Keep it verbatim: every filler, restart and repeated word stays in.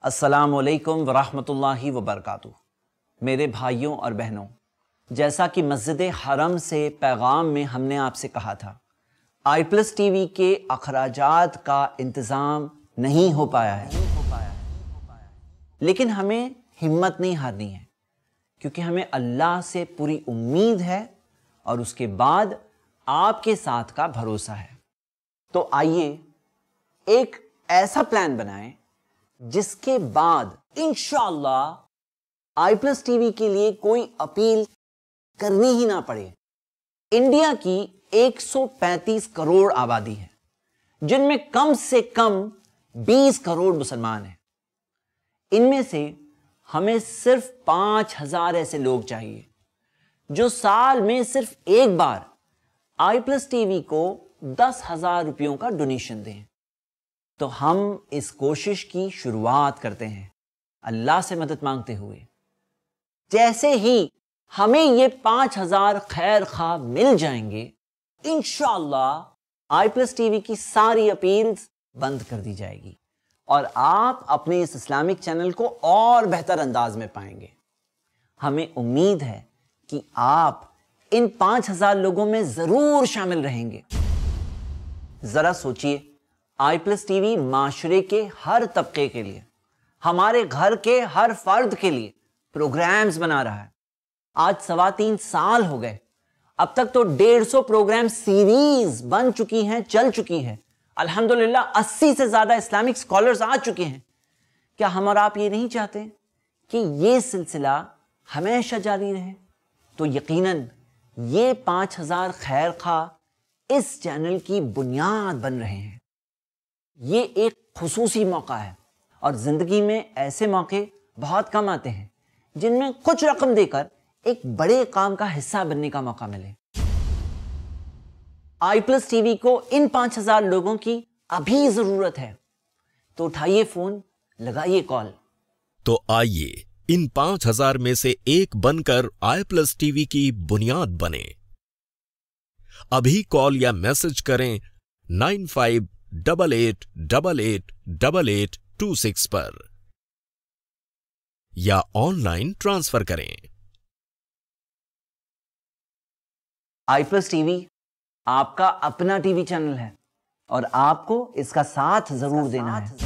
अस्सलामुअलैकुम वरहमतुल्लाहि वबरकातुहू। मेरे भाइयों और बहनों, जैसा कि मस्जिद हरम से पैगाम में हमने आपसे कहा था, आई प्लस टीवी के अखराजात का इंतज़ाम नहीं हो पाया है, लेकिन हमें हिम्मत नहीं हारनी है, क्योंकि हमें अल्लाह से पूरी उम्मीद है और उसके बाद आपके साथ का भरोसा है। तो आइए एक ऐसा प्लान बनाएं जिसके बाद इंशाअल्लाह आई प्लस टीवी के लिए कोई अपील करनी ही ना पड़े। इंडिया की एक सौ पैंतीस करोड़ आबादी है, जिनमें कम से कम बीस करोड़ मुसलमान हैं। इनमें से हमें सिर्फ पांच हजार ऐसे लोग चाहिए जो साल में सिर्फ एक बार आई प्लस टीवी को दस हजार रुपयों का डोनेशन दें। तो हम इस कोशिश की शुरुआत करते हैं अल्लाह से मदद मांगते हुए। जैसे ही हमें ये पांच हजार खैर खा मिल जाएंगे, इंशाअल्लाह आई प्लस टीवी की सारी अपील्स बंद कर दी जाएगी और आप अपने इस इस्लामिक चैनल को और बेहतर अंदाज में पाएंगे। हमें उम्मीद है कि आप इन पांच हजार लोगों में जरूर शामिल रहेंगे। जरा सोचिए, आई प्लस टीवी माशरे के हर तबके के लिए, हमारे घर के हर फर्द के लिए प्रोग्राम्स बना रहा है। आज सवा तीन साल हो गए, अब तक तो डेढ़ सौ प्रोग्राम सीरीज बन चुकी हैं, चल चुकी है। अल्हम्दुलिल्लाह अस्सी से ज्यादा इस्लामिक स्कॉलर्स आ चुके हैं। क्या हम और आप ये नहीं चाहते कि ये सिलसिला हमेशा जारी रहे? तो यकीनन ये पांच हजार खैर खा इस चैनल की बुनियाद बन रहे हैं। ये एक खुसूसी मौका है और जिंदगी में ऐसे मौके बहुत कम आते हैं जिनमें कुछ रकम देकर एक बड़े काम का हिस्सा बनने का मौका मिले। आई प्लस टीवी को इन पांच हजार लोगों की अभी जरूरत है, तो उठाइए फोन, लगाइए कॉल। तो आइए इन पांच हजार में से एक बनकर आई प्लस टीवी की बुनियाद बने। अभी कॉल या मैसेज करें nine five double eight double eight double eight two six पर या ऑनलाइन ट्रांसफर करें। आई प्लस टीवी आपका अपना टीवी चैनल है और आपको इसका साथ जरूर देना है।